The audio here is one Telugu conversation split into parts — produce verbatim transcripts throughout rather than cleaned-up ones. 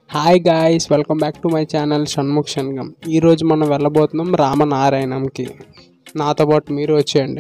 Hi guys, welcome back to my channel Shanmukh Shangam. ఈరోజు మనం వెళ్ళబోతున్నాం రామనారాయణంకి. నాతో పాటు మీరు వచ్చేయండి.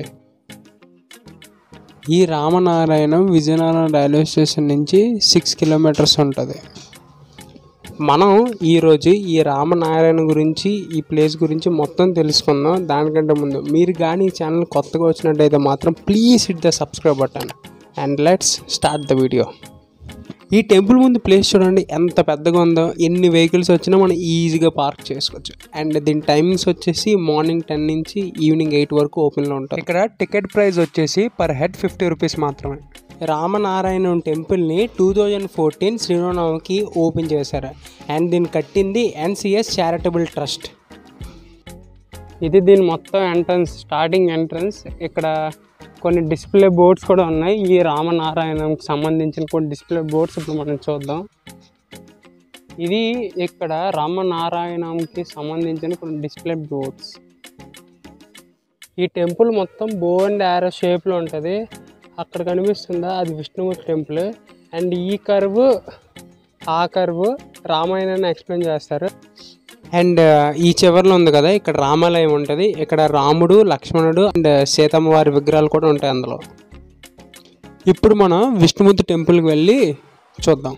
ఈ రామనారాయణం విజయనగరం రైల్వే స్టేషన్ నుంచి సిక్స్ కిలోమీటర్స్ ఉంటుంది. మనం ఈరోజు ఈ రామనారాయణ గురించి, ఈ ప్లేస్ గురించి మొత్తం తెలుసుకుందాం. దానికంటే ముందు మీరు కానీ ఈ ఛానల్ కొత్తగా వచ్చినట్టయితే మాత్రం please hit the subscribe button and let's start the video. ఈ టెంపుల్ ముందు ప్లేస్ చూడండి ఎంత పెద్దగా ఉందో. ఎన్ని వెహికల్స్ వచ్చినా మనం ఈజీగా పార్క్ చేసుకోవచ్చు. అండ్ దీని టైమింగ్స్ వచ్చేసి మార్నింగ్ టెన్ నుంచి ఈవినింగ్ ఎయిట్ వరకు ఓపెన్లో ఉంటుంది. ఇక్కడ టికెట్ ప్రైస్ వచ్చేసి పర్ హెడ్ ఫిఫ్టీ రూపీస్ మాత్రమే. రామనారాయణం టెంపుల్ని టూ థౌజండ్ ఫోర్టీన్ శ్రీరామనవమికి ఓపెన్ చేశారు. అండ్ దీన్ని కట్టింది ఎన్సిఎస్ చారిటబుల్ ట్రస్ట్. ఇది దీని మొత్తం ఎంట్రన్స్, స్టార్టింగ్ ఎంట్రన్స్. ఇక్కడ కొన్ని డిస్ప్లే బోర్డ్స్ కూడా ఉన్నాయి. ఈ రామనారాయణంకి సంబంధించిన కొన్ని డిస్ప్లే బోర్డ్స్ ఇప్పుడు మనం చూద్దాం. ఇది ఇక్కడ రామనారాయణంకి సంబంధించిన కొన్ని డిస్ప్లే బోర్డ్స్. ఈ టెంపుల్ మొత్తం బో అండ్ యారో షేప్లో ఉంటుంది. అక్కడ కనిపిస్తుందా, అది విష్ణుమూర్తి టెంపుల్. అండ్ ఈ కర్వ్, ఆ కర్వ్ రామాయణాన్ని ఎక్స్ప్లెయిన్ చేస్తారు. అండ్ ఈ చివరిలో ఉంది కదా, ఇక్కడ రామాలయం ఉంటుంది. ఇక్కడ రాముడు, లక్ష్మణుడు అండ్ సీతమ్మ వారి విగ్రహాలు కూడా ఉంటాయి అందులో. ఇప్పుడు మనం విష్ణుమూర్తి టెంపుల్కి వెళ్ళి చూద్దాం.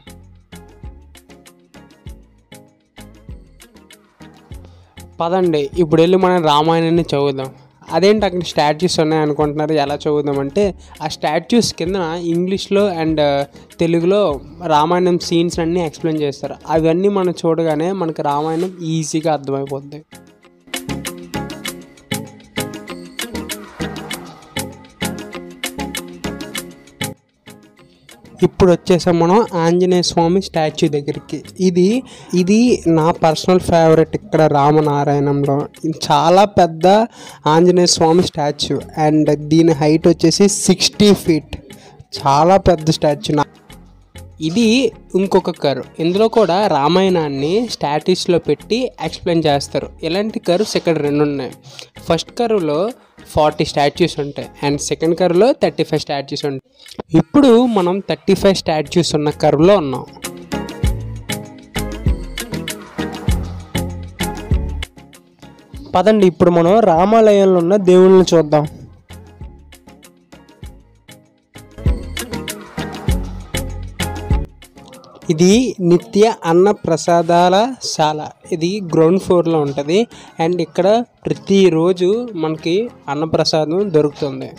పదండి ఇప్పుడు వెళ్ళి మనం రామాయణాన్ని చదువుదాం. అదేంటి అక్కడ స్టాచ్యూస్ ఉన్నాయి అనుకుంటున్నారు, ఎలా చదువుదామంటే ఆ స్టాచ్యూస్ కింద ఇంగ్లీష్లో అండ్ తెలుగులో రామాయణం సీన్స్ అన్నీ ఎక్స్ప్లెయిన్ చేస్తారు. అవన్నీ మనం చూడగానే మనకు రామాయణం ఈజీగా అర్థమైపోద్ది. ఇప్పుడు వచ్చేసాం మనం ఆంజనేయ స్వామి స్టాచ్యూ దగ్గరికి. ఇది ఇది నా పర్సనల్ ఫేవరెట్ ఇక్కడ రామనారాయణంలో. చాలా పెద్ద ఆంజనేయ స్వామి స్టాచ్యూ. అండ్ దీని హైట్ వచ్చేసి సిక్స్టీ ఫీట్. చాలా పెద్ద స్టాచ్యూ. ఇది ఇంకొక కర్వ్. ఇందులో కూడా రామాయణాన్ని స్టాట్యూస్లో పెట్టి ఎక్స్ప్లెయిన్ చేస్తారు. ఇలాంటి కర్వ్స్ ఇక్కడ రెండు ఉన్నాయి. ఫస్ట్ కర్వ్లో ఫార్టీ స్టాచ్యూస్ ఉంటాయి అండ్ సెకండ్ కర్వ్లో థర్టీ ఫైవ్ స్టాచ్యూస్ ఉంటాయి. ఇప్పుడు మనం థర్టీ ఫైవ్ స్టాచ్యూస్ ఉన్న కర్వ్లో ఉన్నాం. పదండి ఇప్పుడు మనం రామాలయంలో ఉన్న దేవుళ్ళని చూద్దాం. ఇది నిత్య అన్న ప్రసాదాల శాల. ఇది గ్రౌండ్ ఫ్లోర్లో ఉంటుంది. అండ్ ఇక్కడ ప్రతిరోజు మనకి అన్నప్రసాదం దొరుకుతుంది.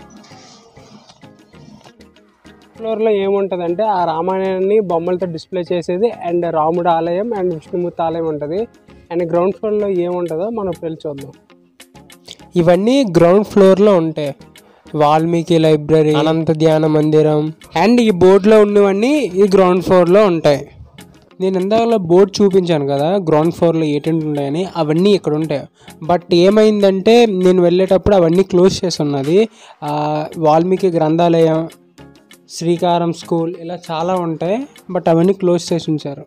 ఫ్లోర్లో ఏముంటుందంటే ఆ రామాయణాన్ని బొమ్మలతో డిస్ప్లే చేసేది అండ్ రాముడు ఆలయం అండ్ విష్ణుమూర్తి ఆలయం ఉంటుంది. అండ్ గ్రౌండ్ ఫ్లోర్లో ఏముంటుందో మనం వెళ్ళి చూద్దాం. ఇవన్నీ గ్రౌండ్ ఫ్లోర్లో ఉంటాయి. వాల్మీకి లైబ్రరీ, అనంత ధ్యాన మందిరం అండ్ ఈ బోర్డులో ఉన్నవన్నీ ఈ గ్రౌండ్ ఫ్లోర్లో ఉంటాయి. నేను ఇందాక బోర్డు చూపించాను కదా గ్రౌండ్ ఫ్లోర్లో ఏంటంటే ఉన్నాయని, అవన్నీ ఇక్కడ ఉంటాయి. బట్ ఏమైందంటే నేను వెళ్ళేటప్పుడు అవన్నీ క్లోజ్ చేసి ఉన్నది. వాల్మీకి గ్రంథాలయం, శ్రీకారం స్కూల్ ఇలా చాలా ఉంటాయి. బట్ అవన్నీ క్లోజ్ చేసి ఉంచారు.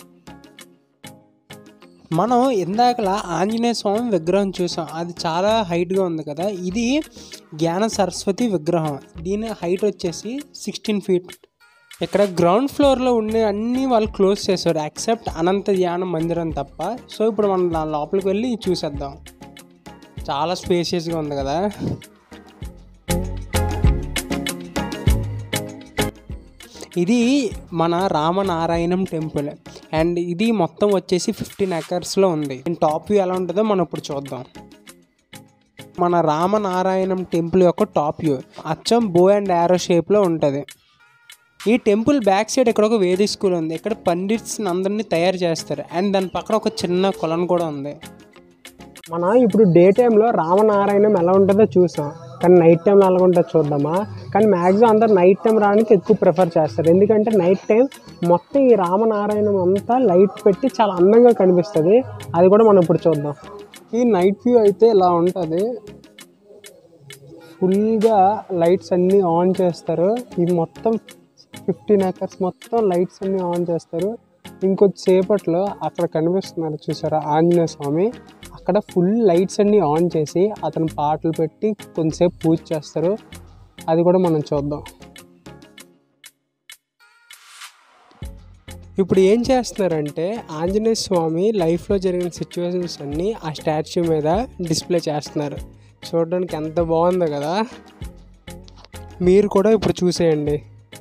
మనం ఇందాకలా ఆంజనేయ స్వామి విగ్రహం చూసాం. అది చాలా హైట్గా ఉంది కదా. ఇది జ్ఞాన సరస్వతి విగ్రహం. దీని హైట్ వచ్చేసి సిక్స్టీన్ ఫీట్. ఇక్కడ గ్రౌండ్ ఫ్లోర్లో ఉండే అన్నీ వాళ్ళు క్లోజ్ చేశారు ఎక్సెప్ట్ అనంత ధ్యాన మందిరం తప్ప. సో ఇప్పుడు మనం లోపలికి వెళ్ళి చూసేద్దాం. చాలా స్పేషియస్గా ఉంది కదా. ఇది మన రామనారాయణం టెంపుల్. అండ్ ఇది మొత్తం వచ్చేసి ఫిఫ్టీన్ ఎకర్స్లో ఉంది. టాప్ వ్యూ ఎలా ఉంటుందో మనం ఇప్పుడు చూద్దాం. మన రామనారాయణం టెంపుల్ యొక్క టాప్ వ్యూ అచ్చం బో అండ్ యారో షేప్లో ఉంటుంది. ఈ టెంపుల్ బ్యాక్ సైడ్ ఇక్కడ ఒక వేదిక స్కూల్ ఉంది. ఇక్కడ పండిట్స్ అందరినీ తయారు చేస్తారు. అండ్ దాని పక్కన ఒక చిన్న కొలను కూడా ఉంది. మనం ఇప్పుడు డే టైంలో రామనారాయణం ఎలా ఉంటుందో చూసాం, కానీ నైట్ టైంలో ఎలా ఉంటుందో చూద్దామా. కానీ మ్యాక్సిమం అందరు నైట్ టైం రావడానికి ఎక్కువ ప్రిఫర్ చేస్తారు. ఎందుకంటే నైట్ టైం మొత్తం ఈ రామనారాయణం అంతా లైట్ పెట్టి చాలా అందంగా కనిపిస్తుంది. అది కూడా మనం ఇప్పుడు చూద్దాం. ఈ నైట్ వ్యూ అయితే ఇలా ఉంటుంది. ఫుల్గా లైట్స్ అన్నీ ఆన్ చేస్తారు. ఇది మొత్తం ఫిఫ్టీన్ ఎకర్స్ మొత్తం లైట్స్ అన్నీ ఆన్ చేస్తారు. ఇంకొద్ది సేపట్లో అక్కడ కనిపిస్తున్నారు చూసారా ఆంజనేయ స్వామి, అక్కడ ఫుల్ లైట్స్ అన్నీ ఆన్ చేసి అతను పాటలు పెట్టి కొంతసేపు పూజ చేస్తారు. అది కూడా మనం చూద్దాం. ఇప్పుడు ఏం చేస్తున్నారంటే ఆంజనేయ స్వామి లైఫ్లో జరిగిన సిచ్యువేషన్స్ అన్నీ ఆ స్టాచ్యూ మీద డిస్ప్లే చేస్తున్నారు. చూడడానికి ఎంత బాగుందో కదా, మీరు కూడా ఇప్పుడు చూసేయండి.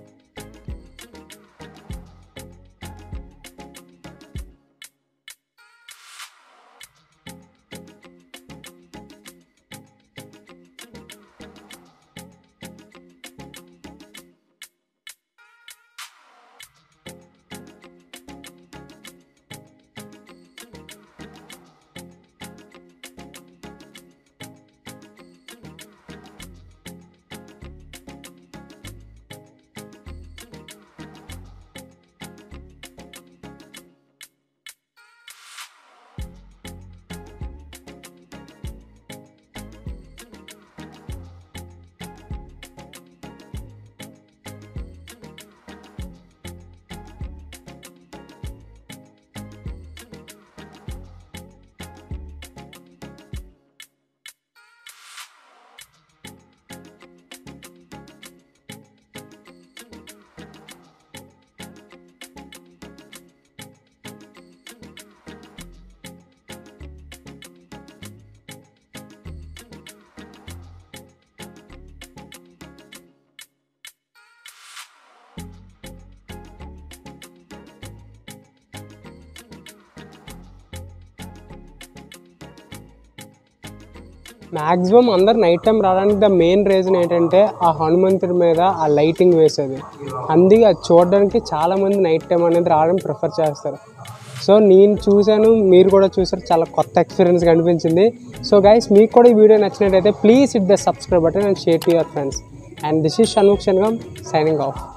మ్యాక్సిమం అందరు నైట్ టైం రావడానికి ద మెయిన్ రీజన్ ఏంటంటే ఆ హనుమంతుడి మీద ఆ లైటింగ్ వేసేది. అందుకే అది చూడడానికి చాలామంది నైట్ టైం అనేది రావడం ప్రిఫర్ చేస్తారు. సో నేను చూశాను, మీరు కూడా చూసారు, చాలా కొత్త ఎక్స్పీరియన్స్ కనిపించింది. సో గైస్, మీకు కూడా ఈ వీడియో నచ్చినట్టయితే please hit the subscribe button and share to your friends. And this is Shanmukh Shangam signing of.